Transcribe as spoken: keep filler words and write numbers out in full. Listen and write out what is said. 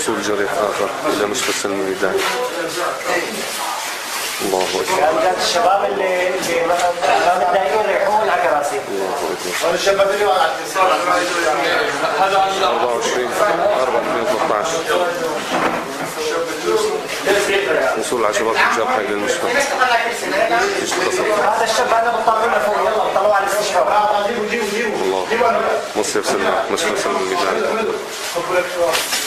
وصول جريح آخر إلى مستشفى الميدان. الله أكبر. كانت الشباب اللي اللي متضايقين يريحون على كراسي. الله أكبر. هذا الشباب اللي على الاتصال هذا أربعة وعشرين أربعة ألفين وثلاثة عشر وصول العشرات الجرحى إلى المستشفى. هذا الشاب أنا بطلعه فوق يلا بطلعوه على الاستشفاء. الله مصير سلمى مستشفى الميدان.